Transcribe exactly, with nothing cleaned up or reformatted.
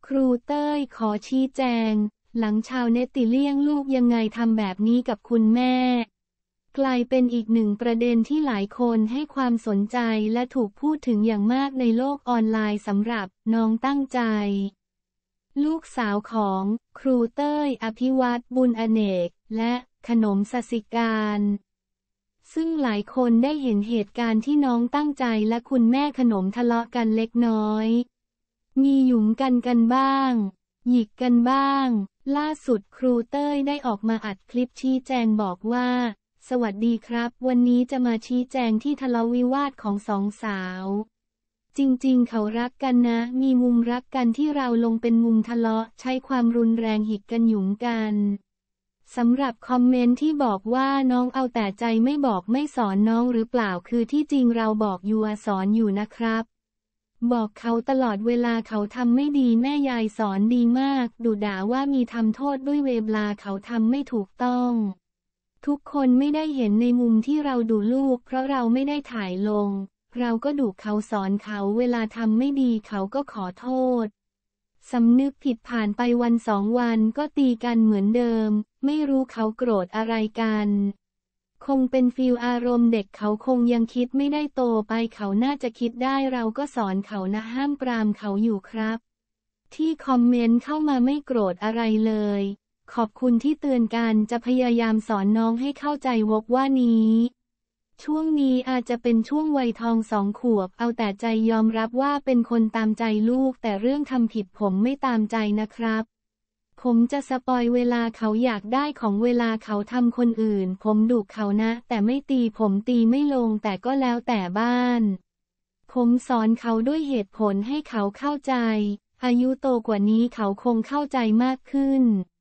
ครูเต้ยขอชี้แจงหลังชาวเน็ตติเลี่ยงลูกยังไงทำแบบนี้กับคุณแม่กลายเป็นอีกหนึ่งประเด็นที่หลายคนให้ความสนใจและถูกพูดถึงอย่างมากในโลกออนไลน์สำหรับน้องตั้งใจลูกสาวของครูเต้ยอภิวัตบุญอเนกและขนมสสิการซึ่งหลายคนได้เห็นเหตุการณ์ที่น้องตั้งใจและคุณแม่ขนมทะเลาะกันเล็กน้อยมีหยุมกันกันบ้างหยิกกันบ้างล่าสุดครูเต้ยได้ออกมาอัดคลิปชี้แจงบอกว่าสวัสดีครับวันนี้จะมาชี้แจงที่ทะเลาะวิวาทของสองสาวจริงๆเขารักกันนะมีมุมรักกันที่เราลงเป็นมุมทะเลาะใช้ความรุนแรงหยิกกันหยุมกันสำหรับคอมเมนต์ที่บอกว่าน้องเอาแต่ใจไม่บอกไม่สอนน้องหรือเปล่าคือที่จริงเราบอกอยู่สอนอยู่นะครับบอกเขาตลอดเวลาเขาทำไม่ดีแม่ยายสอนดีมากดุด่าว่ามีทำโทษด้วยเวลาเขาทำไม่ถูกต้องทุกคนไม่ได้เห็นในมุมที่เราดุลูกเพราะเราไม่ได้ถ่ายลงเราก็ดุเขาสอนเขาเวลาทำไม่ดีเขาก็ขอโทษสำนึกผิดผ่านไปวันสองวันก็ตีกันเหมือนเดิมไม่รู้เขาโกรธอะไรกันคงเป็นฟีลอารมณ์เด็กเขาคงยังคิดไม่ได้โตไปเขาน่าจะคิดได้เราก็สอนเขานะห้ามปรามเขาอยู่ครับที่คอมเมนต์เข้ามาไม่โกรธอะไรเลยขอบคุณที่เตือนกันจะพยายามสอนน้องให้เข้าใจวกว่านี้ช่วงนี้อาจจะเป็นช่วงวัยทองสองขวบเอาแต่ใจยอมรับว่าเป็นคนตามใจลูกแต่เรื่องทำผิดผมไม่ตามใจนะครับผมจะสปอยเวลาเขาอยากได้ของเวลาเขาทำคนอื่นผมดุเขานะแต่ไม่ตีผมตีไม่ลงแต่ก็แล้วแต่บ้านผมสอนเขาด้วยเหตุผลให้เขาเข้าใจอายุโตกว่านี้เขาคงเข้าใจมากขึ้น